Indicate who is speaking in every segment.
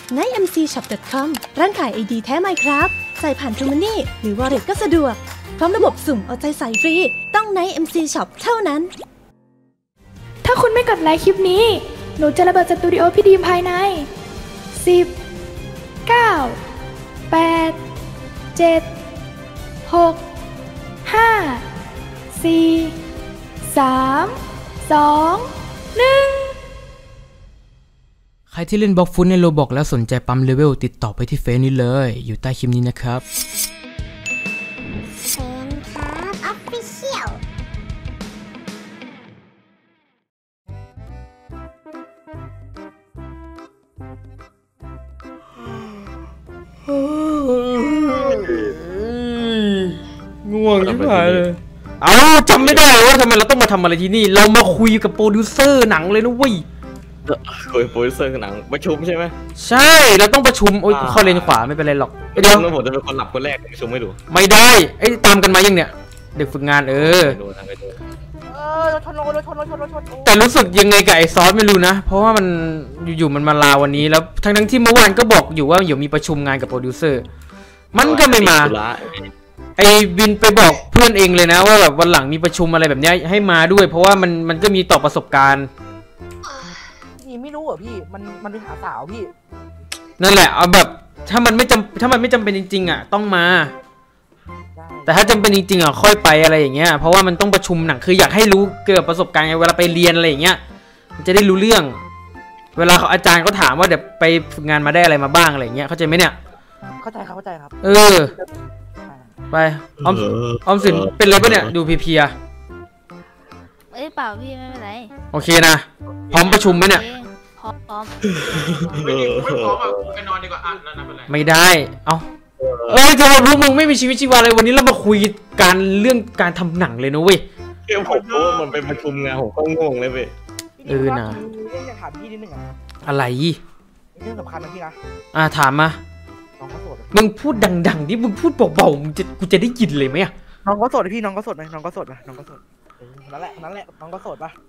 Speaker 1: ใน mcshop.com ร้านขายไอดีแท้ไมครับใส่ผ่าน True Money หรือ Wallet ก็สะดวกพร้อมระบบสุ่มเอาใจใส่ฟรีต้องใน MC Shop เท่านั้น
Speaker 2: ถ้าคุณไม่กดไลค์คลิปนี้หนูจะระเบิดสตูดิโอพี่ดีมภายใน10 9 8 7 6 5 4 3 2 1
Speaker 3: ใครที่เล่นบล็อกฟุตในโรบอกแล้วสนใจปั๊มเลเวลติดต่อไปที่เฟซนี้เลยอยู่ใต้คลิปนี้นะครับ
Speaker 4: เซนครับออฟฟิเชียล
Speaker 3: ง่วงที่ผ่านเลยจำไม่ได้ว่าทำไมเราต้องมาทำอะไรที่นี่เรามาคุยกับโปรดิวเซอร์หนังเลยนะเว้ย
Speaker 5: คุยโปรดิวเซอร์หนังประชุมใช่ไหม
Speaker 3: ใช่เราต้องประชุมโอ๊ยเข้าเลนขวาไม่เป็นไรหรอก
Speaker 5: เดี๋ยวผมจะเป็นคนหลับคนแรกประชุมไม่ดู
Speaker 3: ไม่ได้ไอ้ตามกันมายังเนี่ยเด็กฝึกงานแต่รู้สึกยังไงกับไอ้ซอสไม่รู้นะเพราะว่ามันอยู่ๆมันมาลาวันนี้แล้วทั้งที่เมื่อวานก็บอกอยู่ว่าอยู่มีประชุมงานกับโปรดิวเซอร์มันก็ไม่มาไอ้วินไปบอกเพื่อนเองเลยนะว่าแบบวันหลังมีประชุมอะไรแบบนี้ให้มาด้วยเพราะว่ามันก็มีต่อประสบการณ์
Speaker 6: ไม่รู้เหรอพี่มันไปหาสาวพี่
Speaker 3: นั่นแหละเอาแบบถ้ามันไม่จำเป็นจริงๆอ่ะต้องมาแต่ถ้าจำเป็นจริงๆอ่ะค่อยไปอะไรอย่างเงี้ยเพราะว่ามันต้องประชุมหนังคืออยากให้รู้เกี่ยวกับประสบการณ์เวลาไปเรียนอะไรอย่างเงี้ยมันจะได้รู้เรื่องเวลาอาจารย์เขาถามว่าเดี๋ยวไปฝึกงานมาได้อะไรมาบ้างอะไรอย่างเงี้ยเข้าใจไหมเนี่ย
Speaker 6: เข้าใจครับ
Speaker 3: ไปออมสินเป็นอะไรปะเนี่ยดูเพลีย
Speaker 7: เปล่าพี่ไม่เป็นไร
Speaker 3: โอเคนะพร้อมประชุมไหมเนี่ย
Speaker 7: พร้อม
Speaker 8: ไม่พร้อมอ่ะไปนอนดีกว่านั่นเป็นไร
Speaker 3: ไม่ได้จะมาพวกมึงไม่มีชีวิตชีวาเลยวันนี้เรามาคุยกันเรื่องการทำหนังเลยนะเว้ย
Speaker 5: เรื่องผมรู้ว่ามันเป็นประชุมไงผมก็งงเลยเว้ย
Speaker 6: นะเรื่องอยากถามพี่นิดนึง
Speaker 3: อะไร
Speaker 6: เรื่องสำคัญนะพี่นะ
Speaker 3: ถามมา
Speaker 6: น้องเขาโสด
Speaker 3: มึงพูดดังๆดิมึงพูดเบาๆกูจะได้ยินเลยไหมอะ
Speaker 6: น้องเขาโสดพี่น้องเขาโสดไหมน้องเขาโสดนะน้องเขาโสดนั่นแหละน้องก็โสดปะ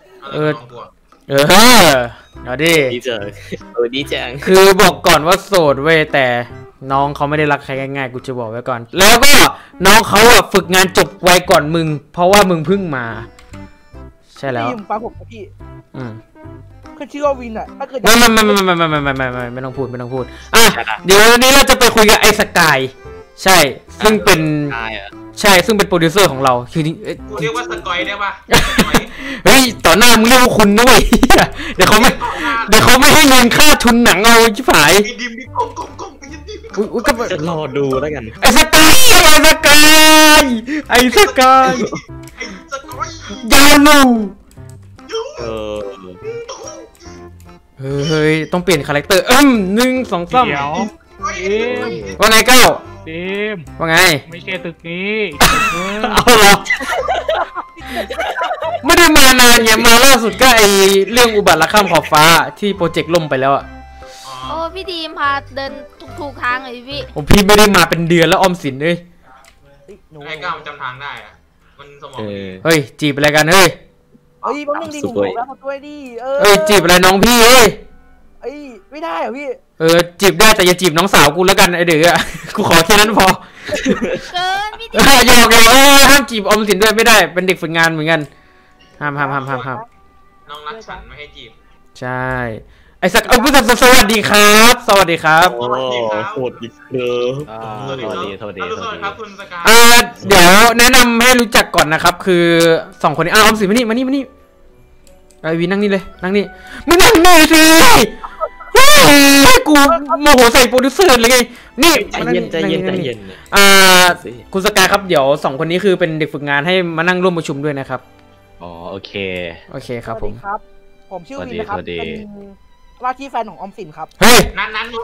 Speaker 3: เอาดิ
Speaker 5: ดีจังดีจัง
Speaker 3: คือบอกก่อนว่าโสดเว้ยแต่น้องเขาไม่ได้รักใครง่ายๆกูจะบอกไว้ก่อนแล้วก็น้องเขาฝึกงานจบไวก่อนมึงเพราะว่ามึงเพิ่งมาใช่แล้ว
Speaker 6: พี่ฟังผมนะพี่คือชื่อว่าวินอ่ะถ้าเกิดไม่
Speaker 3: ต้องพูดเดี๋ยวนี้เราจะไปคุยกับไอ้สกายใช่ซึ่งเป็นซึ่งเป็นโปรดิวเซอร์ของเราคือ
Speaker 8: กูเรียกว่าสกอยได้ปะ
Speaker 3: เฮ้ยต่อหน้ามึงเรียกว่าคุณนะเว้ยเดี๋ยวเขาไม่ให้เงินค่าทุนหนังเอาชิบหาย
Speaker 8: ดิมก้ม
Speaker 5: ก็รอดูแล้วกัน
Speaker 3: ไอ้สกายยาวลูเฮ้ยต้องเปลี่ยนคาแรคเตอร์1 2 3ว่าไงเก้าว่าไง
Speaker 9: ไม่ใช่ตึกนี้
Speaker 3: เอาเหรอไม่ได้มานานเนี่ยมาล่าสุดก็ไอเรื่องอุบัติรักข้ามขอบฟ้าที่โปรเจกต์ล่มไปแล้วอ่ะ
Speaker 7: โอ้พี่ดีมพาเดินถูกทางเลยพี่
Speaker 3: พี่ไม่ได้มาเป็นเดือนแล้วออมสินเลย
Speaker 8: ไอ้ก้าวมันจำทางได้อะมันสมอง
Speaker 3: เฮ้ยจีบอะไรกันเฮ้ย
Speaker 6: บางเรื่องดีหนูบอกแล้วตัวดี
Speaker 3: จีบอะไรน้องพี่เฮ้ย
Speaker 6: ไม่ได้เหรอพี่
Speaker 3: จีบได้แต่อย่าจีบน้องสาวกูแล้วกันไอเดือกูขอแค่นั้นพอ
Speaker 7: เกินพี่
Speaker 3: หยอกห้ามจีบอมสินด้วยไม่ได้เป็นเด็กฝึกงานเหมือนกันห้าม
Speaker 8: น้องรักฉันไม่ให้จีบ
Speaker 3: ใช่ไอ้สักผู้ชมสวัสดีครับสวัสดีครับ
Speaker 5: สวัสดีครับ
Speaker 8: สวัสดีครับคุณสกาย
Speaker 3: เดี๋ยวแนะนำให้รู้จักก่อนนะครับคือ2คนนี้ออมสินมานี่ไอวีนั่งนี่เลยนั่งนี่มึงนั่งนี่สิกูโมโหใส่โปรดิวเซอร์เลยไงนี่
Speaker 5: ใจเย็น
Speaker 3: คุณสกายครับเดี๋ยว2คนนี้คือเป็นเด็กฝึกงานให้มานั่งร่วมประชุมด้วยนะครับ
Speaker 5: โอเค
Speaker 3: ครับ
Speaker 6: ผมชื่อวินนะครับเป็นว่าที่แฟนของออมสินครับ
Speaker 3: เฮ้ย
Speaker 8: นั้นดู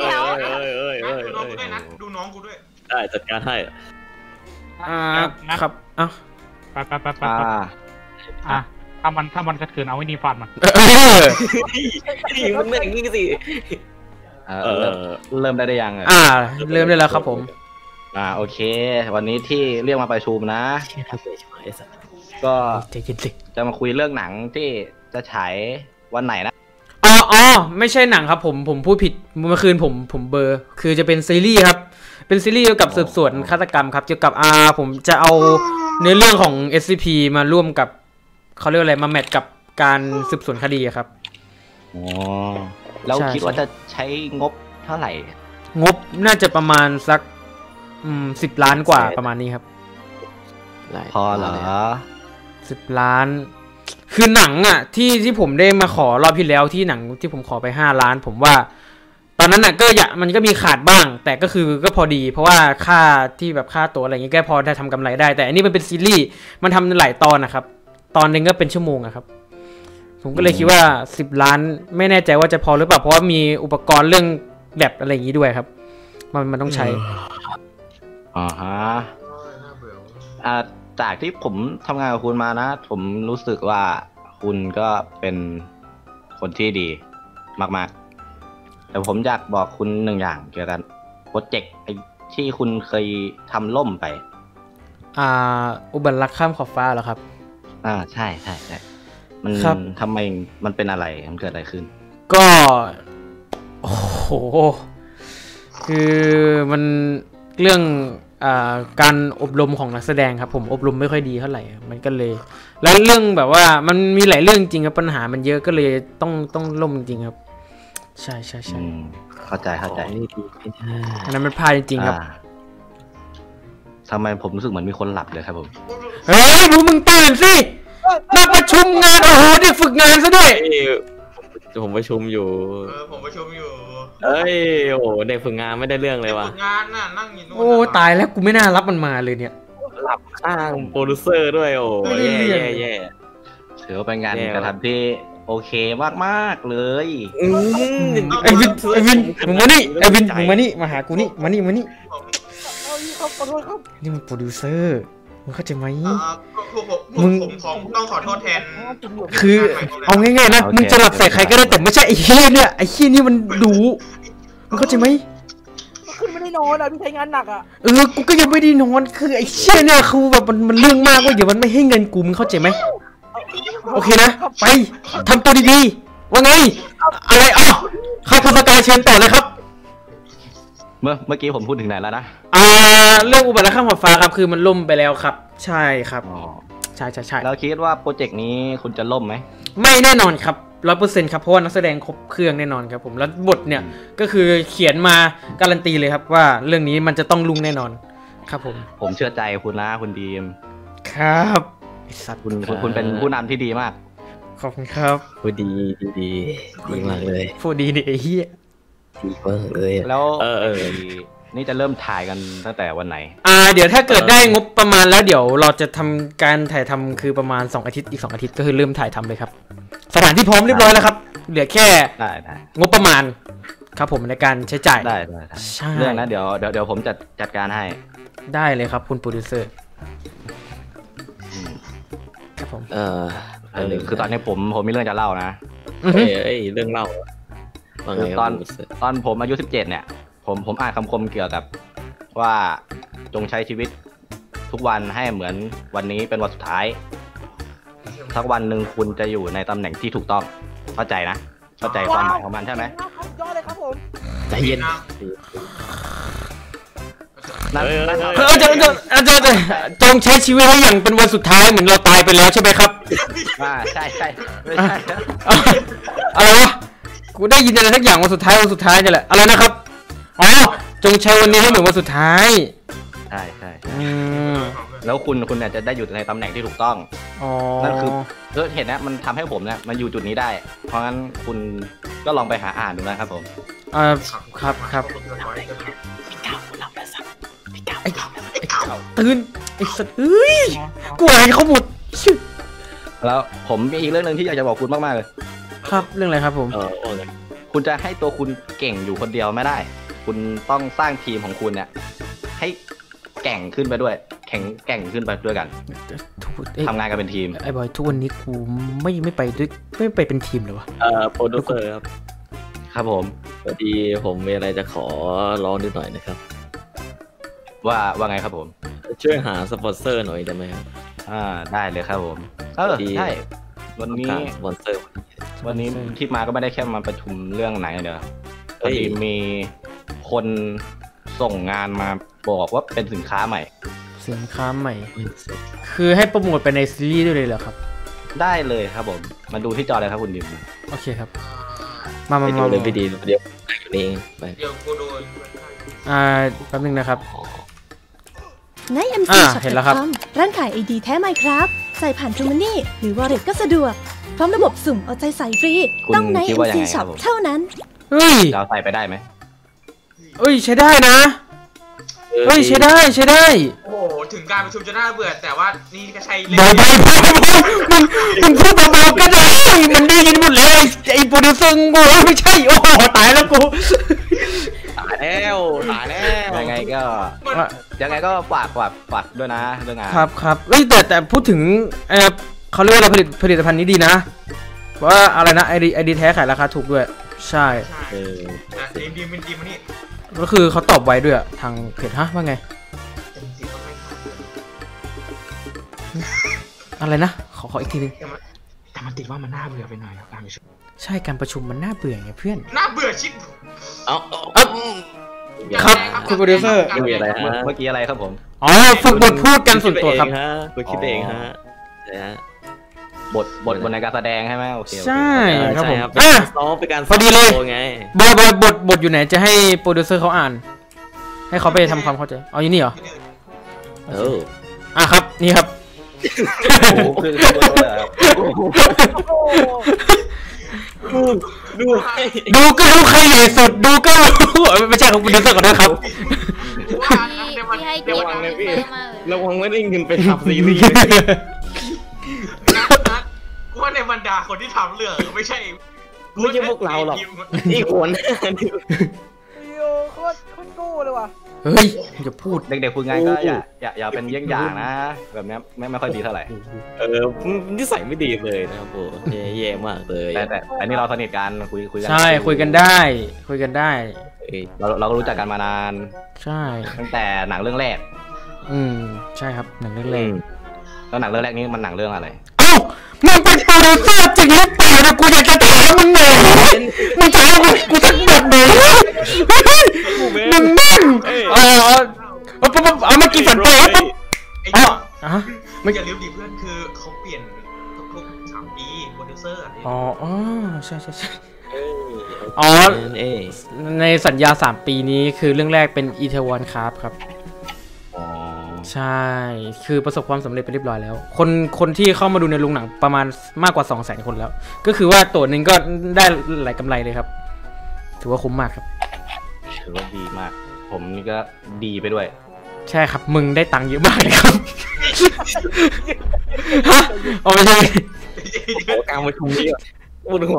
Speaker 8: น้องกูด้วย
Speaker 5: ได้จัดการให้
Speaker 3: ครับ
Speaker 9: ไปถ้ามันกระเทือนเอาไว้นี่ฟันมัน
Speaker 5: มึงอย่างนี้สิเริ่มได้ยัง
Speaker 3: เริ่มได้แล้วครับผม
Speaker 5: โอเควันนี้ที่เรียกมาประชุมนะก็จะมาคุยเรื่องหนังที่จะฉายวันไหนนะ
Speaker 3: ไม่ใช่หนังครับผมพูดผิดเมื่อคืนผมเบอร์คือจะเป็นซีรีส์ครับเป็นซีรีส์เกี่ยวกับสืบสวนฆาตกรรมครับเกี่ยวกับผมจะเอาเนื้อเรื่องของ SCP มาร่วมกับเขาเรียกอะไรมาแมทกับการสืบสวนคดีครับ
Speaker 5: อ๋อแล้วคิดว่าจะใช้งบเท่าไหร่
Speaker 3: งบน่าจะประมาณสัก10 ล้านกว่าประมาณนี้ครับ
Speaker 5: พอเหรอ
Speaker 3: 10 ล้านคือหนังที่ผมได้มาขอรอบที่แล้วที่หนังที่ผมขอไป5 ล้านผมว่าตอนนั้นก็มันก็มีขาดบ้างแต่ก็คือก็พอดีเพราะว่าค่าที่แบบค่าตัวอะไรอย่างเงี้ยก็พอจะทำกำไรได้แต่อันนี้มันเป็นซีรีส์มันทำหลายตอนนะครับตอนนึงก็เป็นชั่วโมงครับผมก็เลยคิดว่า10 ล้านไม่แน่ใจว่าจะพอหรือเปล่าเพราะว่ามีอุปกรณ์เรื่องแบบอะไรอย่างงี้ด้วยครับมันต้องใช้
Speaker 5: ฮะจากที่ผมทำงานกับคุณมานะผมรู้สึกว่าคุณก็เป็นคนที่ดีมากๆแต่ผมอยากบอกคุณหนึ่งอย่างเกี่ยวกับโปรเจกต์ที่คุณเคยทำล่มไป
Speaker 3: อุบัติรักข้ามขอบฟ้าเหรอครับ
Speaker 5: ใช่มันทำไมมันเป็นอะไรมันเกิดอะไรขึ้น
Speaker 3: ก็โอ้โหคือมันเรื่องการอบรมของนักแสดงครับผมอบรมไม่ค่อยดีเท่าไหร่มันก็เลยแล้วเรื่องแบบว่ามันมีหลายเรื่องจริงครับปัญหามันเยอะก็เลยต้องล่มจริงครับใช่
Speaker 5: เข้าใจ
Speaker 3: อันนั้นมันพลาดจริงๆครับ
Speaker 5: ทำไมผมรู้สึกเหมือนมีคนหลับเลยครับผม
Speaker 3: เฮ้ยมึงตื่นสิมาประชุมงานโอ้โหเด็กฝึกงานซะด้วย
Speaker 10: ผมประชุมอยู่
Speaker 8: ผมประชุมอยู่
Speaker 10: เอ้ยโอ้เด็กฝึกงานไม่ได้เรื่องเลยว่ะ
Speaker 8: ฝึกงานน่ะนั่งอยู่นู่น
Speaker 3: โอ้ตายแล้วกูไม่น่ารับมันมาเลยเนี่ย
Speaker 10: หลับข้างโปรดิวเซอร์ด้วยโอ้แย่
Speaker 5: ถือว่าเป็นงานกระทำที่โอเคมากๆเลย
Speaker 3: ไอ้วินมึงมานี่ไอ้วินมึงมานี่มาหากูนี่มานี่นี่มันโปรดิวเซอร์มึงเข้าใจไหม
Speaker 8: มึงต้องขอโทษแทน
Speaker 3: คือเอาง่ายๆนะมึงจะหลับใส่ใครก็ได้แต่ไม่ใช่ไอ้เฮี้ยเนี่ยไอ้เฮี้ยนี่มันดูมึงเข้าใจไหม
Speaker 6: ขึ้นไม่ได้นอนพี่ใช้งานหนัก
Speaker 3: กูก็ยังไม่ได้นอนคือไอ้เฮี้ยเนี่ยคือแบบมันเรื่องมากว่าเดี๋ยวมันไม่ให้เงินกูมึงเข้าใจไหมโอเคนะไปทำตัวดีๆว่าไงอะไรข้าพเจ้าเชิญต่อเลยครับ
Speaker 5: เมื่อกี้ผมพูดถึงไหนแล้วนะ
Speaker 3: เรื่องอุบัติเหตุข้ามขอบฟ้าครับคือมันล่มไปแล้วครับใช่ครับใช่
Speaker 5: แล้วคิดว่าโปรเจกต์นี้คุณจะล่มไหม
Speaker 3: ไม่แน่นอนครับ100%ครับเพราะว่านักแสดงครบเครื่องแน่นอนครับผมแล้วบทเนี่ยก็คือเขียนมาการันตีเลยครับว่าเรื่องนี้มันจะต้องลุ่งแน่นอนครับ
Speaker 5: ผมเชื่อใจคุณนะคุณดีม
Speaker 3: ครับ
Speaker 5: คุณเป็นผู้นำที่ดีมาก
Speaker 3: ขอบคุณครับ
Speaker 10: พูดดีมากเลย
Speaker 3: พูดดีนี่ไอ้เหี้ย
Speaker 10: ดีมากเลย
Speaker 5: แล้วนี่จะเริ่มถ่ายกันตั้งแต่วันไหน
Speaker 3: เดี๋ยวถ้าเกิดได้งบประมาณแล้วเดี๋ยวเราจะทำการถ่ายทำคือประมาณ2 อาทิตย์อีก2 อาทิตย์ก็คือเริ่มถ่ายทำเลยครับสถานที่พร้อมเรียบร้อยแล้วครับเหลือแค่งบประมาณครับผมในการใช้จ่าย
Speaker 5: ได้เรื่องนะเดี๋ยวผมจัดการให้
Speaker 3: ได้เลยครับคุณโปรดิวเซอร์ครับผม
Speaker 5: คือตอนนี้ผมมีเรื่องจะเล่านะ
Speaker 10: เรื่องเล่า
Speaker 5: ตอนผมอายุ17เนี่ยผมอ่านคำคมเกี่ยวกับว่าจงใช้ชีวิตทุกวันให้เหมือนวันนี้เป็นวันสุดท้ายสักวันหนึ่งคุณจะอยู่ในตำแหน่งที่ถูกต้องเข้าใจนะเข้าใจความหมายของมันใช่ไหม
Speaker 6: ยอดเลยครับผม
Speaker 10: ใจเย็น
Speaker 3: จงใช้ชีวิตให้อย่างเป็นวันสุดท้ายเหมือนเราตายไปแล้วใช่ไหมครับ
Speaker 5: ใช่ไม่ใช่
Speaker 3: อะไรวะกูได้ยินอะไรสักอย่างวันสุดท้ายนี่แหละอะไรนะครับจงใช้วันนี้ให้เหมือนวันสุดท้าย
Speaker 5: ใช่แล้วคุณเนี่ยจะได้อยู่ในตำแหน่งที่ถูกต้องนั่นคือเห็นนะมันทำให้ผมเนี่ยมาอยู่จุดนี้ได้เพราะงั้นคุณก็ลองไปหาอ่านดูนะครับผม
Speaker 3: ครับไอ้ตื่นไอ้สัตว์กูอ่านเขาหมด
Speaker 5: แล้วผมมีอีกเรื่องนึงที่อยากจะบอกคุณมากๆเลย
Speaker 3: ครับเรื่องอะไรครับผม
Speaker 5: คุณจะให้ตัวคุณเก่งอยู่คนเดียวไม่ได้คุณต้องสร้างทีมของคุณเนี่ยให้แก่งขึ้นไปด้วยแก่งขึ้นไปด้วยกันทำงานกันเป็นทีม
Speaker 3: ไอ้บอยทุกวันนี้กูไม่ไปด้วยไม่ไปเป็นทีมเลยวะ
Speaker 10: โปรดิวเซอร์
Speaker 5: ครับผม
Speaker 10: พอดีผมมีอะไรจะขอร้องนิดหน่อยนะครับ
Speaker 5: ว่าไงครับผม
Speaker 10: ช่วยหาสปอนเซอร์หน่อยได้ไหมครับ
Speaker 5: ได้เลยครับผมใช่วันนี้
Speaker 10: สปอนเซอร์
Speaker 5: วันนี้ที่มาก็ไม่ได้แค่มาประชุมเรื่องไหนเดียวพอดีมีคนส่งงานมาบอกว่าเป็นสินค้าใหม่
Speaker 3: สินค้าใหม่ คือให้โปรโมทไปในซีรีส์ด้วยเลยเหรอครับ
Speaker 5: ได้เลยครับผมมาดูที่จอเลยครับคุณดิม
Speaker 3: โอเคครับมา
Speaker 10: เลยพี่ดีเดี๋ยวอยู่นี่ไป
Speaker 8: เดี๋ยวกูโดน
Speaker 3: แป๊บนึงนะครับ
Speaker 1: ใน MC Shop.com ร้านขายไอดีแท้ไมครับใส่ผ่าน True Money หรือ Wallet ก็สะดวกพร้อมระบบสุ่มเอาใจใส่ฟรีต้องใน MC Shop เท่านั้น
Speaker 3: เฮ้ย
Speaker 5: เราใส่ไปได้ไหม
Speaker 3: เอ้ยใช้ได้นะเฮ้ยใช้ได้
Speaker 8: โอ้โหถึงการประชุมจะน่าเบื่อแต่ว่านี่ก็ใช้เล่
Speaker 3: นมึงพูดเบาๆก็ได้มันได้ยินหมดเลยไอ้โปรดิวเซอร์กูไม่ใช่โอ้โหตายแล้วกู
Speaker 5: ตายแล้วยังไงก็ฝากด้วยนะเรื่องงาน
Speaker 3: ครับเฮ้ยแต่พูดถึงเขาเรียกว่าเราผลิตภัณฑ์นี้ดีนะว่าอะไรนะไอดีแท้ขายราคาถูกด้วยใช่
Speaker 8: ดีเป็นดีมันนี่
Speaker 3: ก็คือเขาตอบไว้ด้วยทางเพจฮะว่าไงอะไรนะขออีกทีนึง
Speaker 8: แต่มันติดว่ามันน่าเบื่อไปหน่อยการประชุม
Speaker 3: ใช่การประชุมมันน่าเบื่อไงเพื่อน
Speaker 8: น่าเบื่อชิบ
Speaker 3: ครับคุณโปรดิวเซอร์
Speaker 5: เมื่อกี้อะไรครับผม
Speaker 3: อ๋อฝึกบทพูดกันส่วนตัวครับ
Speaker 10: ฝึกคิดเองฮะ
Speaker 5: บทในการแสดงใช่ไหมโอเค
Speaker 3: ใช่ครับผม
Speaker 10: เป็นการ
Speaker 3: พอดีเลยบทอยู่ไหนจะให้โปรดิวเซอร์เขาอ่านให้เขาไปทำความเข้าใจเอาอยู่นี่เหรอครับนี่ครับดูก็รู้ใครใหญ่สุดดูก็รู้ไม่ใช่ของโปรดิวเซอร์ก่อนนะครับ
Speaker 10: ระวังไม่ได้เงินไปทำซีรีส์
Speaker 8: กูว่าในบรรดาคนที่ทำเรื่องไม่ใช่
Speaker 10: พวกเราหรอกอีกคน
Speaker 6: โคตรกู้เลยว่ะ
Speaker 3: เฮ้ยอย่าพูด
Speaker 5: เด็กๆพูดไงก็อย่าเป็นเยี่ยงอย่างนะแบบนี้ไม่ค่อยดีเท่าไหร่
Speaker 10: นิสัยไม่ดีเลยนะครับโอ้แย่มากเลย
Speaker 5: แต่อันนี้เราสนิทกันคุยกัน
Speaker 3: ใช่คุยกันได้
Speaker 5: เราก็รู้จักกันมานาน
Speaker 3: ใช่
Speaker 5: ตั้งแต่หนังเรื่องแรก
Speaker 3: ใช่ครับหนังเรื่องแรก
Speaker 5: แล้วหนังเรื่องแรกนี้มันหนังเรื่องอะไร
Speaker 3: มึงเป็นโปรดิวเซอร์จริงหรือเปล่านะกูอยากจะถามมึงหน่อยมึงจะให้กูสักแบบไหนมึงแม่งเอามากินฝันไปปุ๊บ
Speaker 8: ไม่อย่าลืมดิเพื่อนคือเขาเปลี่ยนทุก3 ปีโปรดิวเซอร์
Speaker 3: ใช่ในสัญญา3 ปีนี้คือเรื่องแรกเป็นอีเทวอนครับใช่คือประสบความสำเร็จไปเรียบร้อยแล้วคนที่เข้ามาดูในโรงหนังประมาณมากกว่า 200,000 คนแล้วก็คือว่าตัวนึงก็ได้หลายกำไรเลยครับถือว่าคุ้มมากครับ
Speaker 5: ถือว่าดีมากผมนี่ก็ดีไปด้วย
Speaker 3: ใช่ครับมึงได้ตังค์เยอะมากเลยครับฮะไม่ใช่
Speaker 10: กลางประชุมนี่ปวด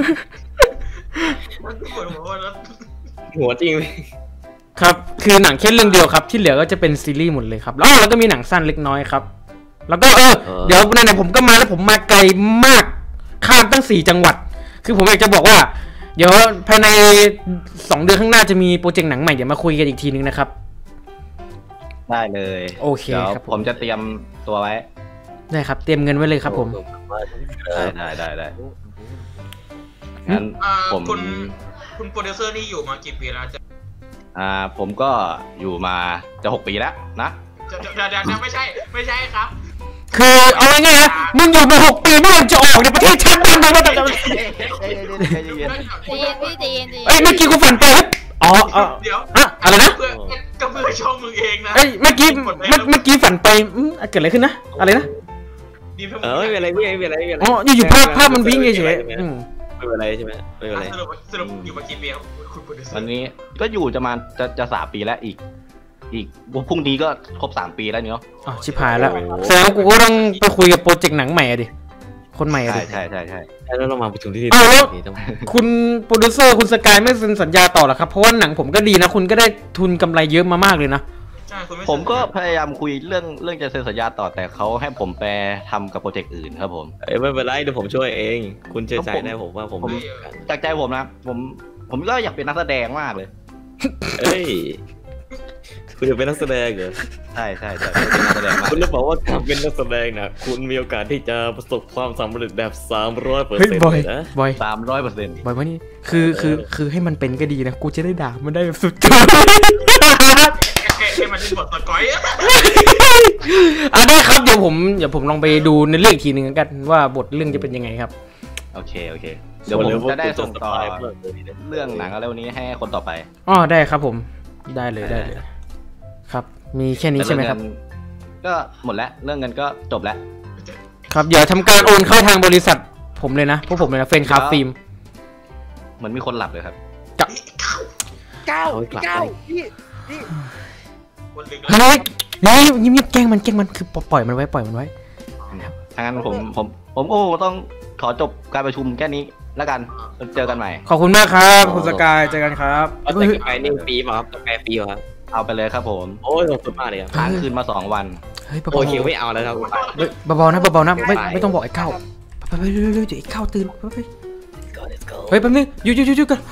Speaker 10: หัวจริง
Speaker 3: ครับคือหนังแค่เรื่องเดียวครับที่เหลือก็จะเป็นซีรีส์หมดเลยครับแล้วก็มีหนังสั้นเล็กน้อยครับแล้วก็เดี๋ยวไหนๆผมก็มาแล้วผมมาไกลมากข้ามตั้ง4 จังหวัดคือผมอยากจะบอกว่าเดี๋ยวภายใน2 เดือนข้างหน้าจะมีโปรเจกต์หนังใหม่เดี๋ยวมาคุยกันอีกทีนึงนะครับ
Speaker 5: ได้เลย
Speaker 3: โอเคครับ
Speaker 5: ผมจะเตรียมตัวไว้
Speaker 3: ได้ครับเตรียมเงินไว้เลยครับผม
Speaker 5: ได้งั้นผม
Speaker 8: คุณโปรดิวเซอร์นี่อยู่มากี่ปีแล้ว
Speaker 5: ผมก็อยู่มาจะ6 ปีแล้วนะ
Speaker 8: จะไม่ใช่ครับ
Speaker 3: คือเอาไงนะมึงอยู่มา6 ปีเมื่อไหร่จะออกในประเทศชาติบ้านมึงว่าแต่เมื่อกี้กูฝันไป
Speaker 8: เดี๋ยว
Speaker 3: อะไรนะ
Speaker 8: ก็เพื่อช่องมึงเองนะ
Speaker 3: เมื่อกี้ฝันไปเกิดอะไรขึ้นนะอะไรนะ
Speaker 10: ไม่เป็นไร
Speaker 3: อยู่ภาพมันวิ่งเฉย
Speaker 10: ไม่เป็นไรใช่ไหมไม่เป็นไร
Speaker 8: สรุปอยู่มากี่ปี
Speaker 5: วันนี้ก็อยู่จะ3 ปีแล้วอีกพรุ่งนี้ก็ครบ3 ปีแล้วเนาะ
Speaker 3: ชิบหายแล้วแสดงว่ากูก็ต้องไปคุยกับโปรเจกต์หนังใหม่ดิคนใหม่ดิ
Speaker 5: ใช่
Speaker 10: แล้วเรามาประชุมที่
Speaker 3: คุณโปรดิวเซอร์คุณสกายไม่เซ็นสัญญาต่อหรอครับเพราะว่าหนังผมก็ดีนะคุณก็ได้ทุนกำไรเยอะมากเลยนะ
Speaker 5: ผมก็พยายามคุยเรื่องจะเซ็นสัญญาต่อแต่เขาให้ผมไปทำกับโปรเจกต์อื่นครับผม
Speaker 10: ไม่เป็นไรเดี๋ยวผมช่วยเองคุณเชื่อใจได้ผมว่าผม
Speaker 5: จากใจผมนะผมก็อยากเป็นนักแสดงมากเลย
Speaker 10: คุณจะเป็นนักแสดงเหรอ
Speaker 5: ใช่เป็นนักแสดงมา
Speaker 10: คุณรู้เปล่าว่าการเป็นนักแสดงนะคุณมีโอกาสที่จะประสบความสำเร็จแบบ 300%
Speaker 3: เฮ้ยบอย
Speaker 10: นะ
Speaker 3: บอย
Speaker 5: 300%
Speaker 3: บอยว่านี่คือให้มันเป็นก็ดีนะกูจะได้ด่ามันได้แบบสุด
Speaker 8: ให้มันเป็นบทสกอย
Speaker 3: ได้ครับเดี๋ยวผมลองไปดูในเรื่องอีกทีหนึ่งกันว่าบทเรื่องจะเป็นยังไงครับ
Speaker 5: โอเคเดี๋ยวผมจะได้ส่งต่อเรื่องหนังอะไรวันนี้ให้คนต่อไป
Speaker 3: ได้ครับผมได้เลยครับ มีแค่นี้ใช่ไหมครับ
Speaker 5: ก็หมดแล้วเรื่องเงินก็จบแล้ว
Speaker 3: ครับเดี๋ยวทำการโอนเข้าทางบริษัทผมเลยนะพวกผมเลยนะเฟนคาฟิล์ม
Speaker 5: เหมือนมีคนหลับเลยครับ
Speaker 6: เก้าพี่
Speaker 3: เฮ้ยยิ้มแกล้งมันคือปล่อยมันไว้
Speaker 5: ถ้างั้นผมต้องขอจบการประชุมแค่นี้แล้วกันเจอกันใหม่
Speaker 3: ขอบคุณมากครับคุณสกายเจอกันครับ
Speaker 10: เอาแต่กาแฟนี่ฟรีป่ะครับกาแฟฟรีป่ะครับ
Speaker 5: เอาไปเลยครับผม
Speaker 10: โอ้ยขอบคุณมากเลยครับ
Speaker 5: ค้างคืนมา2 วัน
Speaker 3: เฮ้ย
Speaker 10: โอเคไม่เอาแล้วครับ
Speaker 3: เบาๆนะไม่ต้องบอกไอ้ก้าวไปเร็วๆเดี๋ยวไอ้ก้าวตื่นไปเฮ้ยแป๊บนึงหยุดกัน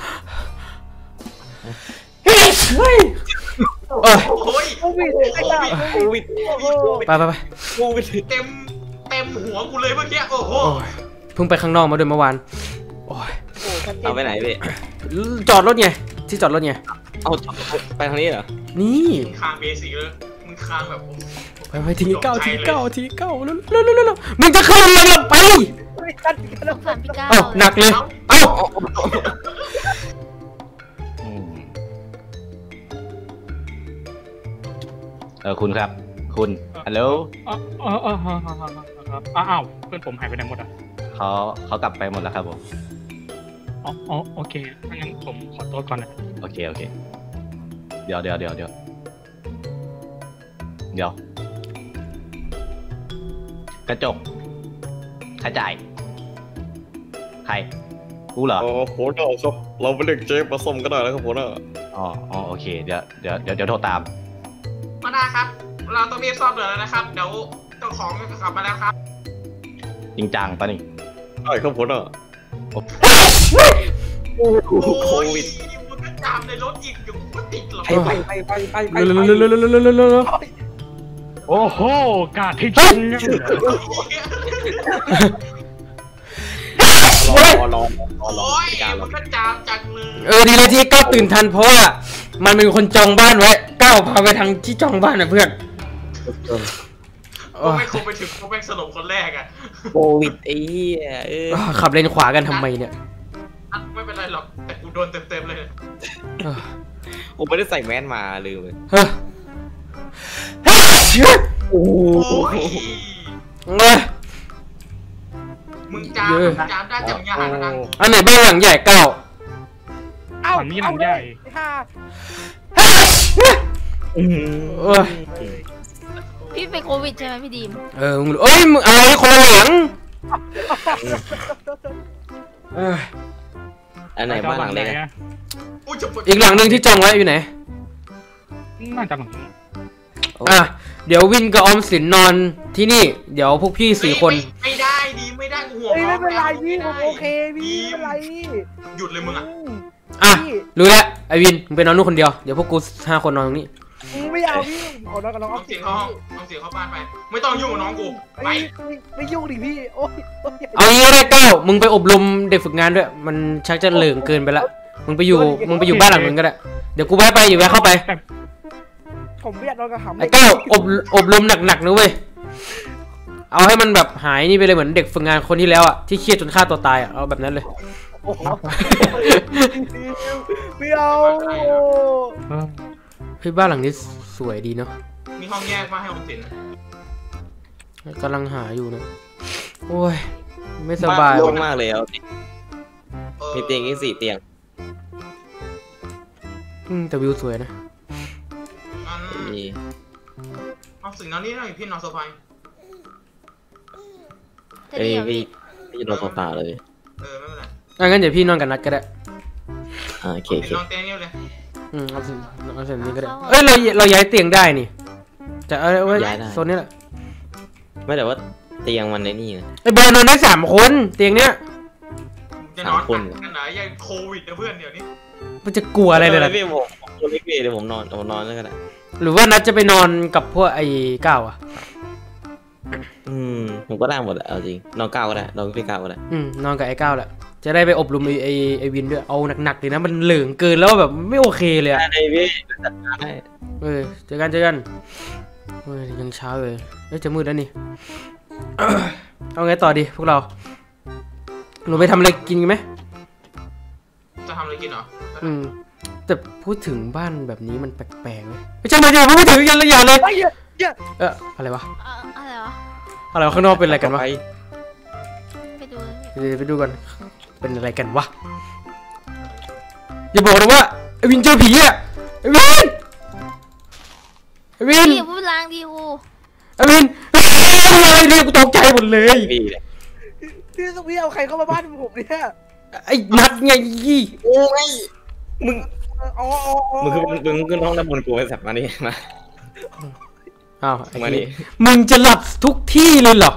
Speaker 3: เฮ้ย
Speaker 8: โอ้ย
Speaker 6: โควิด
Speaker 3: ไป
Speaker 8: เต็มหัวกูเลยเมื่อกี้โอ้โห
Speaker 3: เพิ่งไปข้างนอกมาด้วยเมื่อวานโอ้ย
Speaker 10: เอาไปไหนพี่
Speaker 3: จอดรถไงที่จอดรถไง
Speaker 10: เอาไปทางนี้เหรอ
Speaker 3: นี่
Speaker 8: มึงคางเบสิกเลยมึงคางแบบ
Speaker 3: ไปทีเก้าเร็วมึงจะขึ้นเลยหรอไป
Speaker 7: สงสารพี่ก้าว
Speaker 3: หนักเลย
Speaker 5: คุณครับคุณฮัลโหล
Speaker 9: อ้าวเพื่อนผมหายไปไหนหมดอ่ะ
Speaker 5: เขากลับไปหมดแล้วครับผม
Speaker 9: อ๋อโอเคถ้างั้นผมขอตัวก่อนนะ
Speaker 5: โอเคเดี๋ยวกระจกใครจ่ายใครกูเหรอ
Speaker 10: โอ้โหครับเราไปเรียกเจ๊มาส้มก็ได้แล้วครับผมนะ
Speaker 5: อ๋อโอเคเดี๋ยวโทรตาม
Speaker 8: มาได้ครับเราต้องรีบซ่อมเรือแล้วนะครับเดี๋ยวเจ้าของจะกลับมาแล้วครับ
Speaker 5: จริงจังปะนี่
Speaker 10: ใช่ครับผมนะ
Speaker 8: โควิดมึงก็จามในรถอีกอยู่ก็ติดหรอ
Speaker 3: เร็ว
Speaker 9: โอ้โหกาดที่จริง
Speaker 10: รอ
Speaker 8: โอ้ยมันก็จามจังเลย
Speaker 3: ดีเลยที่ก้าวตื่นทันเพราะว่ามันเป็นคนจองบ้านไว้ก้าวพาไปทางที่จองบ้านนะเพื่อน
Speaker 8: ไม่คงไปถึงเขาแม่งสลบคนแรกอ่ะ
Speaker 10: โควิด
Speaker 3: ขับเลนขวากันทำไมเนี่ย
Speaker 8: ไม่เป็นไรหรอกแต่กูโดนเต็มเลย
Speaker 10: ผมไม่ได้ใส่แมสมาลืมเลย
Speaker 8: โอ้ยมึงจามได้แต่มึงอย่าหันดัง
Speaker 3: อันไหนบ้านหลังใหญ่ก้าว
Speaker 9: ฝั่งนี้หลังใหญ่
Speaker 7: พี่เป็นโควิดใช่ไหมพี่ดีม
Speaker 3: มึงอะไรคนละหลัง
Speaker 10: อันไหนบ้านหลังเล็ก
Speaker 3: อีกหลังหนึ่งที่จองไว้อยู่ไหน
Speaker 9: น่าจะหลังนี้
Speaker 3: เดี๋ยววินกับออมสินนอนที่นี่เดี๋ยวพวกพี่4 คน
Speaker 8: ไม่ได้ดีไม่ได้กูห่วง
Speaker 6: ไม่เป็นไรพี่ผมโอเคพี่ไม่เป็นไร
Speaker 8: หยุดเลยมึง
Speaker 3: รู้แล้วไอวินมึงไปนอนนู่นคนเดียวเดี๋ยวพวกกู5 คนนอนตรงนี้
Speaker 6: ไม่เอาพี่ขอนอนกับน้อง
Speaker 8: เอาเสียงเข้าบ้านไปไม่ต้องยุ่งกับน้องกูไป
Speaker 6: ไม่ยุ่งดิพี่โอ้ย
Speaker 3: เอางี้ได้ก้าวมึงไปอบรมเด็กฝึกงานด้วยมันชักจะเหลืองเกินไปละมึงไปอยู่บ้านหลังนึงก็ได้เดี๋ยวกูแวะไปอยู่แวะเข้าไป
Speaker 6: ผมไม่อยากนอนกับหำ
Speaker 3: ไอ้ก้าวอบรมหนักๆนะเว้ยเอาให้มันแบบหายนี่ไปเลยเหมือนเด็กฝึกงานคนที่แล้วอ่ะที่เครียดจนฆ่าตัวตายอ่ะเอาแบบนั้นเลย
Speaker 6: ไม่เอา
Speaker 3: เฮ้ยบ้านหลังนี้สวยดีเนาะ
Speaker 8: มีห้องแยกมาให้ออมสิน
Speaker 3: กำลังหาอยู่นะโอ้ยไม่สบาย
Speaker 10: โล่งมากเลยครับมีเตียงแค่4 เตียง
Speaker 3: แต่วิวสวยนะ
Speaker 8: เอาสิ่งนั้นนี่หน่อยพี่นอนโซฟา
Speaker 10: พี่นอนโซฟาเลย
Speaker 8: ไม่เป็นไร
Speaker 3: งั้นเดี๋ยวพี่นอนกับนัดก็ได้
Speaker 10: โอเค
Speaker 8: นอนเตียงนี่เลย
Speaker 3: เอาสินี้ก็ได้เราย้ายเตียงได้นี่จะเอาไว้โซนนี้แหละ
Speaker 10: ไม่แต่ว่าเตียงมันในนี่นะ
Speaker 3: ไอ้บอยนอนได้3 คนเตียงเนี้ย
Speaker 8: จะนอนกันไหนยังโควิดนะเพื่อนเดี๋ยวนี้
Speaker 3: มันจะกลัวอะไรเลยล่ะ
Speaker 10: พี่ผมตัวเล็กเดี๋ยวผมนอนแล้วกันนะ
Speaker 3: หรือว่านัดจะไปนอนกับพวกไอ้ก้าวอ่ะ
Speaker 10: ผมก็ได้หมดอะเอาจริงนอนก้าวก็ได้นอนพี่ก้าวก็ได้
Speaker 3: นอนกับไอ้ก้าวแหละจะได้ไปอบรมไอ้วินด้วยเอาหนักๆเลยนะมันเหลืองเกินแล้วแบบไม่โอเคเลยอะ
Speaker 10: ไอ้พี่
Speaker 3: เจอกันยังเช้าเลยจะมืดแล้วนี่ เอาไงต่อดีพวกเราไปทำอะไรกินกันไหม
Speaker 8: จะทำอะไรกินเหรอ
Speaker 3: แต่พูดถึงบ้านแบบนี้มันแปลกๆเลยไม่ใช่ไม่พูดถึงกันละอย่างเลยอะไรวะอะไรวะข้างนอกเป็นอะไรกันวะไปดูกันเป็นอะไรกันวะอย่าบอกนะว่าไอ้วินเจอผีอ่ะไอ้วิน
Speaker 7: พี่พูดล้างดีกู
Speaker 3: ไอ้วินอะไรเนี่ยกูตกใจหมดเลย
Speaker 6: พี่ต้องพี่เอาใครเข้ามาบ้านผมเนี่ย
Speaker 3: ไอ้นัดไง
Speaker 10: โอ้ยมึงขึ้นห้องน้ำมนต์กูไอ้สัตว์มานี่มา
Speaker 3: อ้าวมานี่มึงจะหลับทุกที่เลยเหรอ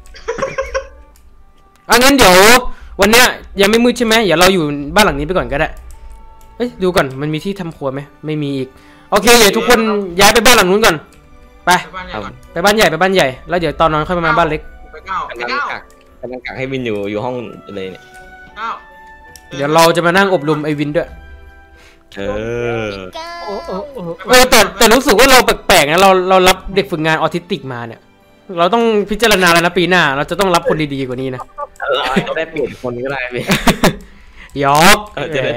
Speaker 3: งั้นเดี๋ยววันเนี้ยยังไม่มืดใช่ไหมอย่าเราอยู่บ้านหลังนี้ไปก่อนก็ได้ดูก่อนมันมีที่ทำครัวไหมไม่มีอีกโอเคเดี๋ยวทุกคนย้ายไปบ้านหลังนู้นก่อนไปบ้านใหญ่แล้วเดี๋ยวตอนนอนค่อยมาบ้านเล็ก
Speaker 10: กำลังกักให้วินอยู่ห้องเลยเนี่ย
Speaker 3: เดี๋ยวเราจะมานั่งอบรมไอ้วินด้วยแต่รู้สึกว่าเราแปลกๆนะเรารับเด็กฝึกงานออทิสติกมาเนี่ยเราต้องพิจารณาแล้วนะปีหน้าเราจะต้องรับคนดีๆกว่านี้นะ
Speaker 10: เราได้เปลี่ยนคนก็ได้ไหม
Speaker 3: ยกจะได้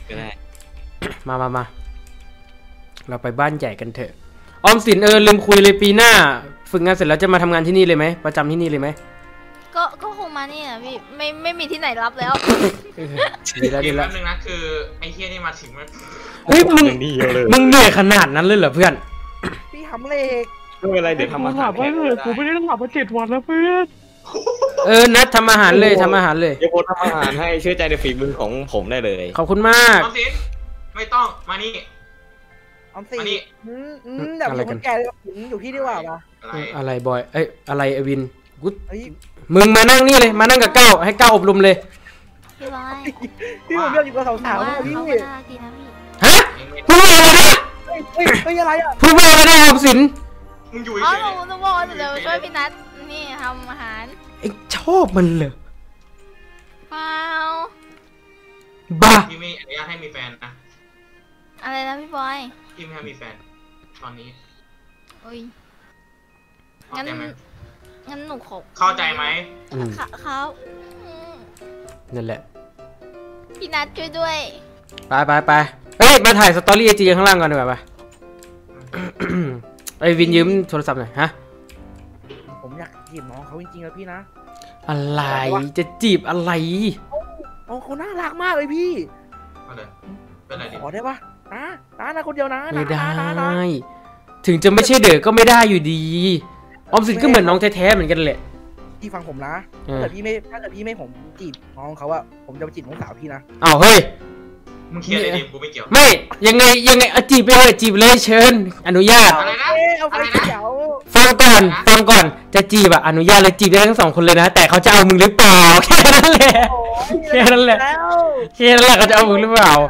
Speaker 3: มาเราไปบ้านใหญ่กันเถอะออมสินลืมคุยเลยปีหน้าฝึกงานเสร็จแล้วจะมาทำงานที่นี่เลยไหมประจำที่นี่เลยไหม
Speaker 7: ก็คงมานี่นะพี่ไม่มีที่ไหนรับแล้ว
Speaker 3: ดีแล้ว
Speaker 8: นึงนะคือไอ้เฮียนี่มาถึงมัน
Speaker 3: มึงเหนื่อยขนาดนั้นเลยเหรอเพื่อน
Speaker 6: พี่ทำเล็ก
Speaker 10: ไม่เป็นไรเดี๋ยวทำอาหาร
Speaker 9: ให้กูไม่ได้หลับมา7 วันแล้วเพื่อน
Speaker 3: นัดทำอาหารเลย
Speaker 10: เดี๋ยวผมทำอาหารให้เชื่อใจในฝีมือของผมได้เลย
Speaker 3: ขอบคุณมาก
Speaker 8: ออมสินไม่ต้องมานี่
Speaker 6: ออมสินแบบคนแก่อยู่พี่ดีกว่าปะ
Speaker 3: อะไรบอยอะไรไอวินกูมึงมานั่งนี่เลยมานั่งกับก้าวให้ก้าวอบรมเลย
Speaker 6: พี่ผมอยู่กับสาวๆพี่
Speaker 3: ฮะพูดอะไรนะ
Speaker 6: อะไรอ่ะ
Speaker 3: พูดอะไรนะออมสิน
Speaker 8: มึงอยู่
Speaker 7: เฉยๆต้องบอกเดี๋ยวช่วยพี่นัทนี่ทำอาหาร
Speaker 3: ไอชอบมันเลย
Speaker 7: เปล่า
Speaker 3: บ้า
Speaker 8: พี่ไม่อนุญาตให้มีแฟนนะ
Speaker 7: อะไรนะพี่บอย
Speaker 8: พี่ไม่ให้มีแฟนตอนนี้
Speaker 7: งั้นหนูขอ
Speaker 8: เข้าใจไหม
Speaker 7: เขา
Speaker 3: นั่นแหละ
Speaker 7: พี่นัทช่วยด้วย
Speaker 3: ไปมาถ่ายสตอรี่จีข้างล่างก่อนดีกว่าไปไอวินยืมโทรศัพท์หน่อยฮะ
Speaker 6: ผมอยากจีบน้องเขาจริงๆแล้วพี่นะ
Speaker 3: อะไรจะจีบอะไร
Speaker 6: เขาน่ารักมากเลยพี่ขอได้ปะนะคนเดียวนะ
Speaker 3: ไม่ได้ถึงจะไม่ใช่เด็กก็ไม่ได้อยู่ดีออมสินก็เหมือนน้องแท้ๆเหมือนกันแหละ
Speaker 6: พี่ฟังผมนะถ้าเกิดพี่ไม่ผมจีบน้องเขาอะผมจะไปจีบน้องสาวพี่นะ
Speaker 3: เฮ้ย
Speaker 8: มึงเคลียร์เลยดิกูไม่เกี่ยว
Speaker 3: ไม่ยังไงจีบไปเลยเชิญอนุญาต
Speaker 8: อะไรนะ
Speaker 3: ฟังก่อนจะจีบอนุญาตเลยจีบได้ทั้ง2 คนเลยนะแต่เขาจะเอามึงหรือเปล่าแค่นั้นแหละเขาจะเอามึงหรือเปล่า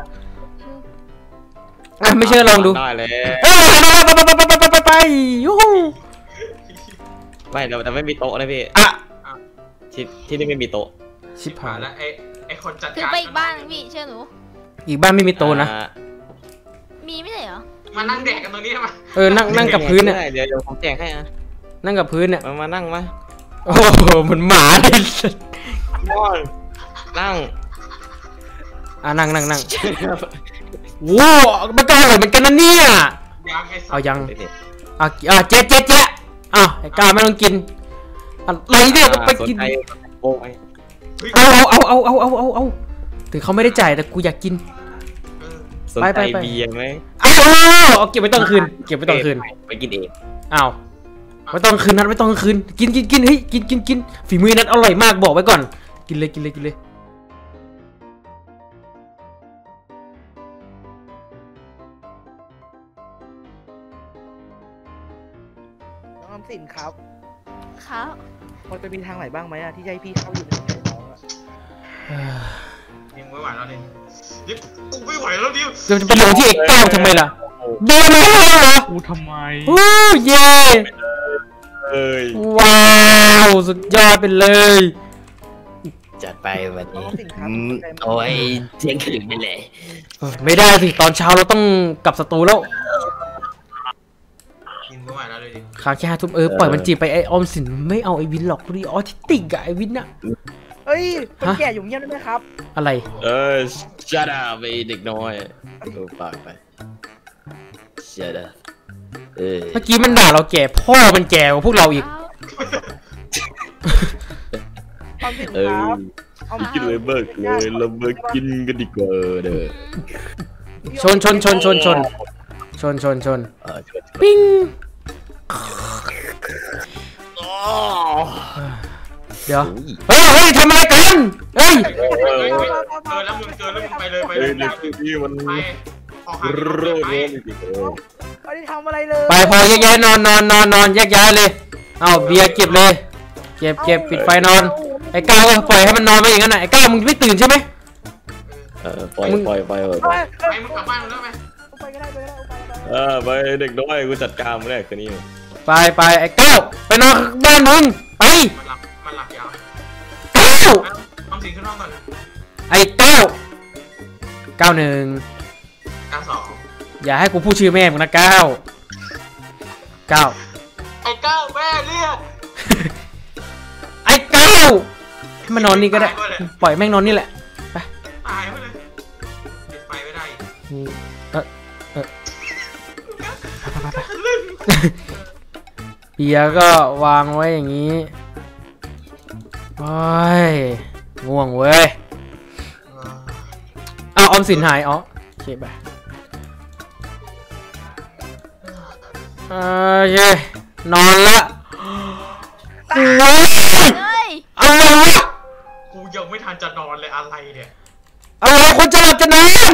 Speaker 3: ไม่เชื่อลองดู
Speaker 10: ได้เลย
Speaker 3: ไปยูฮู
Speaker 10: ไม่แต่ไม่มีโต๊ะนะพี่ที่นี่ไม่มีโต๊ะ
Speaker 3: ชิบหาย
Speaker 8: แล้วไอ้คนจัดการ
Speaker 7: คือไปอีกบ้านพี่เชื่อหนู
Speaker 3: อีกบ้านไม่มีโต๊ะนะ
Speaker 7: มีไม่ใช่เหรอ
Speaker 8: มานั่งแดกกันตรงนี้ทำไม
Speaker 3: นั่งกับพื้นเนี่ย
Speaker 10: เดี๋ยวผมแจกให้นะ
Speaker 3: นั่งกับพื้นเนี่ย
Speaker 10: มานั่งมา
Speaker 3: โอ้โหเหมือนหมาเลย
Speaker 10: นั่ง
Speaker 3: ว้าวมันก็อร่อยเหมือนกันนะเนี่ยเอายังเจ๊ไอ้กาไม่ต้องกินอะไรเนี่ยก็ไปกินเอาถึงเขาไม่ได้จ่ายแต่กูอยากกิน
Speaker 10: ไปเบียร์ไหม
Speaker 3: เอาเก็บไว้ตอนคืน
Speaker 10: ไปกินเอง
Speaker 3: ไม่ต้องคืนนัดไม่ต้องคืนกินเฮ้ยกินฝีมือนัดอร่อยมากบอกไว้ก่อนกินเลย
Speaker 6: น้องสินครับพอจะมีทางไหนบ้างไหมที่ให้พี่เข้าอยู่ในใจน้อง
Speaker 8: ไม่ไหวแล้วดิดิกูไม่ไหวแล้วดิ
Speaker 3: จะไปลงที่เอกเก้าทำไมล่ะเดินมาเหรอ
Speaker 9: กูทำไม
Speaker 3: โอ้เย่ว้าวสุดยอดไปเลย
Speaker 10: จัดไปวันนี้โอ้ยเที่ยงคืนไปเลย
Speaker 3: ไม่ได้สิตอนเช้าเราต้องกลับสตูแล้ว
Speaker 8: กินไม่ไหวแล้วเลยดิ
Speaker 3: ค้างแค่5 ทุ่มปล่อยมันจีบไปไอออมสินไม่เอาไอวินหรอกดูดิออทิสติกอะไอวินอะ
Speaker 6: เฮ้ยคนแก่อยู่เงียบได้ไหมครับ
Speaker 3: อะไร
Speaker 10: shut up ไปเด็กน้อยดูปากไป shut up
Speaker 3: เมื่อกี้มันด่าเราแก่พ่อมันแก่กว่าพวกเราอีก
Speaker 6: ออมสินครับออมสิ
Speaker 10: กินเลยเบิร์กเลยเราเบิร์กกินกันดีกว่าเด้อ
Speaker 3: ชนปิ้งเดี๋ยวเฮ้ยทำอะไรกันเฮ้ย
Speaker 8: แล้วมึงไปเลย
Speaker 10: นี่มัน
Speaker 8: ไปออกหา
Speaker 10: โรด
Speaker 8: ไป
Speaker 10: โรดจริง
Speaker 6: ไม่ได้ทำอะไรเลย
Speaker 3: ไปพอแยกย้ายนอนแยกย้ายเลยเอาเบียร์เก็บเลยเก็บปิดไฟนอนไอ้ก้าวก็ปล่อยให้มันนอนไปอย่างนั้นน่ะไอ้ก้าวมึงไม่ตื่นใช่ไหม
Speaker 10: ปล่อย
Speaker 8: มึงกลับบ้านมึงได้ไหม
Speaker 6: ไปก็ได้
Speaker 10: ไปเด็กน้อยกูจัดการมาแรกตัวนี้
Speaker 3: ไปไอ้ก้าวไปนอนบ้านมึงไป
Speaker 8: มันหลับยาว
Speaker 3: ก้าว
Speaker 8: ต้องสิงขึ้นห้องก่อน
Speaker 3: ไอ้ก้าว1
Speaker 8: 92
Speaker 3: อย่าให้กูพูดชื่อแม่มึงนะก้าว
Speaker 8: ไอ้ก้าวแม่เรียก
Speaker 3: ไอ้ก้าวให้มันนอนนี่ก็ได้ปล่อยแม่งนอนนี่แหละไป
Speaker 8: ตายไปเลยปิดไฟไม่ได้
Speaker 3: เบียร์ก็วางไว้อย่างนี้โอ้ยง่วงเว้ยออมสินหายโอเคไปโอเคนอนละเฮ้ยอะไรวะ
Speaker 8: กูยังไม่ทันจะนอนเลยอะไรเนี่ย
Speaker 3: อะไรคนจะหลับจะนอน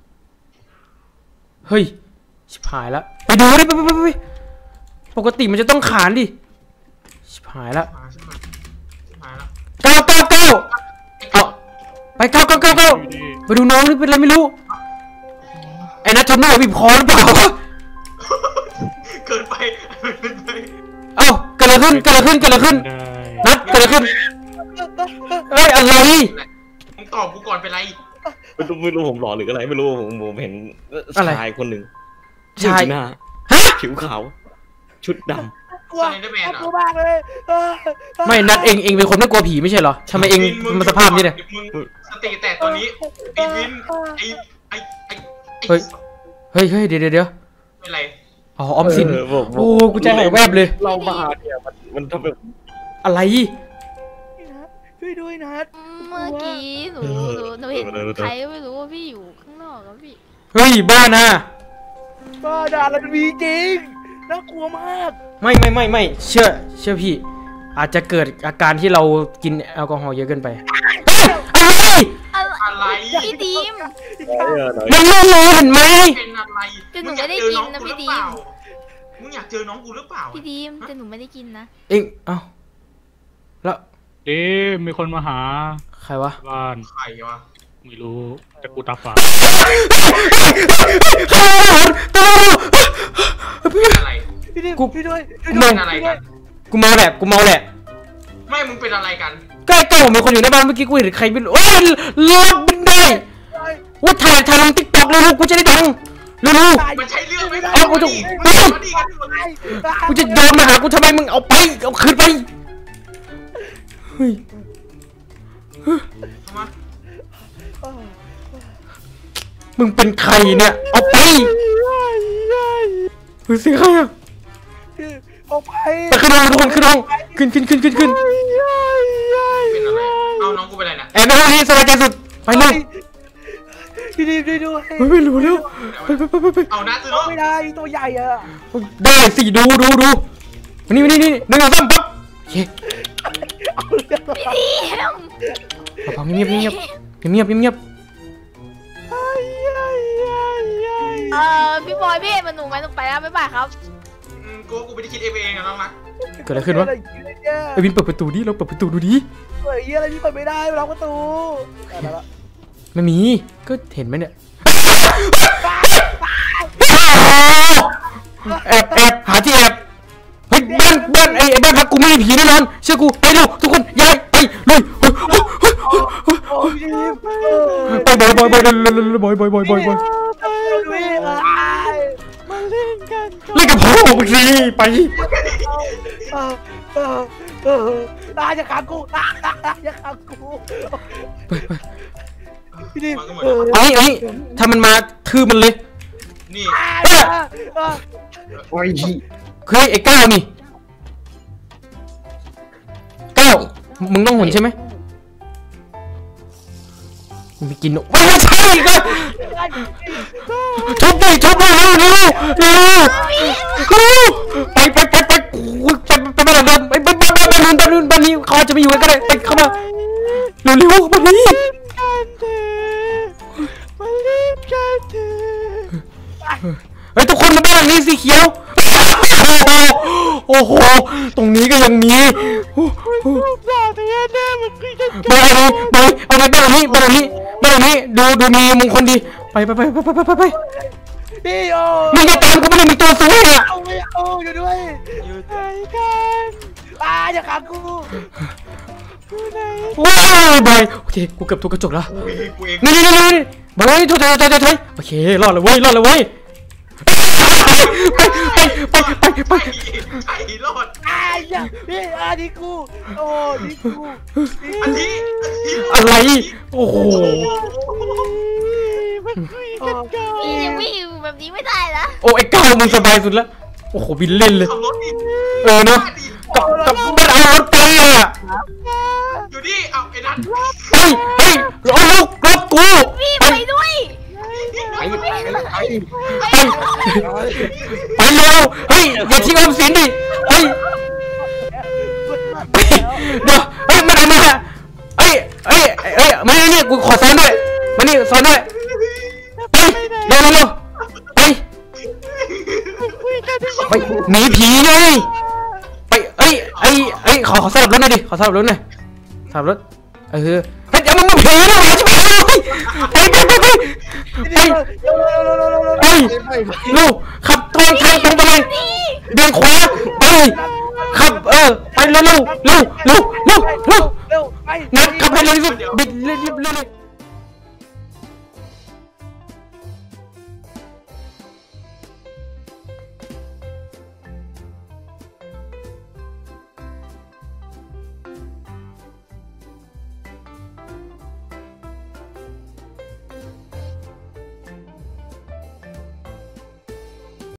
Speaker 3: เฮ้ยชิบหายแล้วไปดูดิไปปกติมันจะต้องขานดิชิบหายแล้วก้าวเอาไปก้าวไปดูน้องนี่เป็นอะไรไม่รู้ไอ้นัททำหน้าบีบคอหรือเปล่า
Speaker 8: เกินไป
Speaker 3: เอ้าเกิดอะไรขึ้นนัดเกิดอะไรขึ้นเฮ้ยอะไร
Speaker 8: มึงตอบกูก่อนเป็นไร
Speaker 10: ไม่รู้ผมหลอนหรืออะไรไม่รู้ผมเห็นชายคนหนึ่ง
Speaker 3: ชาย
Speaker 10: หน้าผิวขาวชุดดำ
Speaker 6: กลัวมากเลย
Speaker 3: ไม่นัดเองเป็นคนไม่กลัวผีไม่ใช่เหรอทำไมเองมันสภาพนี้เนี่ย
Speaker 8: มึงสติแตกตอนนี้ไอ้วินไอ้
Speaker 3: เฮ้ยเดี๋ยว
Speaker 8: เป็นไร
Speaker 3: อ๋อออมสินโอ้กูใจหายแวบเลย
Speaker 10: เรามาเนี่ยมันทำแบบ
Speaker 3: อะไร
Speaker 6: ช่วยด้วยนัด
Speaker 7: เมื่อกี้หนูเห็นใครก็ไม่รู้ว่าพี่อยู่ข้างนอกแล้วพี่
Speaker 3: เฮ้ยบ้านะ
Speaker 6: บ้าด่าเรามีจริงน่ากลัวมาก
Speaker 3: ไม่เชื่อพี่อาจจะเกิดอาการที่เรากินแอลกอฮอล์เยอะเกินไป
Speaker 8: อะไร
Speaker 7: พี่ดีม
Speaker 3: มันรู้เห็นไหม
Speaker 8: เป็นอะไร
Speaker 7: แต่หนูไม่ได้กินนะพี่ดีม
Speaker 8: มึงอยากเจอน้องกูหรือเปล่า
Speaker 7: พี่ดีมแต่หนูไม่ได้กินนะ
Speaker 3: เอ็งเอ้าแล้ว
Speaker 9: มีคนมาหา
Speaker 3: ใครวะ
Speaker 9: บ้าน
Speaker 8: ใครวะ
Speaker 9: ไม่รู้แต่กูตาฝาด
Speaker 8: อะไร
Speaker 6: พี่ดิพี่ด้วย
Speaker 8: เป็นอะไรกัน
Speaker 3: กูเมาแหละ
Speaker 8: ไม่มึงเป็นอะไรกัน
Speaker 3: ใกล้ผมมีคนอยู่ในบ้านเมื่อกี้กูเห็นใครไม่รู้โอ้ยรอดบินได้ว่าถ่ายลงติ๊กต็อกเลยลูกกูจะได้ดังเร็ว
Speaker 8: มันใช่เรื่องไหม
Speaker 3: เอากูจะกูจะโยนมาหากูทำไมมึงเอาคืนไปเฮ้ยมึงเป็นใครเนี่ยเอาไปเฮ้ยเสียงใครอะ
Speaker 6: ออกไป
Speaker 3: ไปขึ้นห้องทุกคนขึ้นห้องขึ้น
Speaker 8: เป็นอะไรเอาน้องกูเป็นอะไรนะ
Speaker 3: แอบในห้องนี้สบายใจสุดไปเลย
Speaker 6: พี่ดิด้วย
Speaker 3: ไม่รู้แล้วไป
Speaker 8: เอาหน้าซื้อน้อง
Speaker 6: ไม่ได้ตัวใหญ่อะ
Speaker 3: ได้สิดูนี่1 2 3ปั๊บเฮ้ยพอเงียบ
Speaker 7: พี่บอยพี่มันหนูไหมหนูไปแล้วบ๊ายบายครับ
Speaker 8: กูไปที่คิดเองนะน้องรัก
Speaker 3: เกิดอะไรขึ้นวะไอ้วินเปิดประตูดิเราเปิดประตูดูดิ
Speaker 6: เฮ้ยอะไรที่เปิดไม่ได้ล็อกประตู
Speaker 3: ไม่มีก็เห็นไหมเนี่ยแอบหาที่แอบเฮ้ยบ้านไอ้บ้านพักกูไม่มีผีแน่นอนเชื่อกูไปเร็วทุกคนย้ายไปเลยไปบอยมาเล่นกับพ่อมึงสิไป
Speaker 6: อย่าขังกูอย่าขังกูพี่ดิม
Speaker 3: ไอ้ถ้ามันมาคือมันเลย
Speaker 8: นี่
Speaker 10: โอ้ย
Speaker 3: คือไอ้ก้าวนี่ก้าวมึงต้องหุ่นใช่ไหมมึงไปกินไม่ใช่ก็ทุบดิเร็วไปบ้านเดิมไปบ้านนี้เขาจะไม่อยู่กันก็ได้ไปเข้ามาเร็วบ้านนี้เฮ้ยทุกคนมาบ้านนี้สีเขียวโอ้โหตรงนี้ก็ยังมีบ้านนี้ดูมีมงคลดีไป
Speaker 6: พี่โอ้
Speaker 3: มึงจะตามกูไม่ได้มีตัวสูงอ่ะ
Speaker 6: อยู่ด้วยอยู่ไหนกันอย่าขังกู
Speaker 3: ว้าวบอยโอเคกูเกือบถูกกระจกแล้วนี่บอยถูกโอเครอดเลยเว้ยไป
Speaker 8: รอด
Speaker 6: พี่นี่กูโอ้นี่กู
Speaker 3: อะไรโอ้โห
Speaker 7: พี่ยังไม่อยู่แบบนี้ไม่ได้นะ
Speaker 3: โอ้ไอ้ก้าวมึงสบายสุดแล้วโอ้โหบินเล่นเลยเนาะกับมันเอารถไปอ่ะ
Speaker 8: อยู่ดิเอาไอ้นัท
Speaker 3: เฮ้ยเอาลูกรถกู
Speaker 7: พี่ไปด้วย
Speaker 3: ไปเร็วเฮ้ยอย่าทิ้งออมสินดิเฮ้ยเดี๋ยวเฮ้ยมันมามานี่กูขอซ้อนด้วยมานี่ซ้อนด้วยเร็วไปหนีผีไงไปขอสลับรถหน่อยดิขอสลับรถหน่อยสลับรถเฮ้ยเดี๋ยวมันผีแล้วใช่ไหมลูกขับตรงทางตรงไปเลยเดินขวาไปขับไปเร็วนัดขับให้เร็วที่สุดบิดเร็ว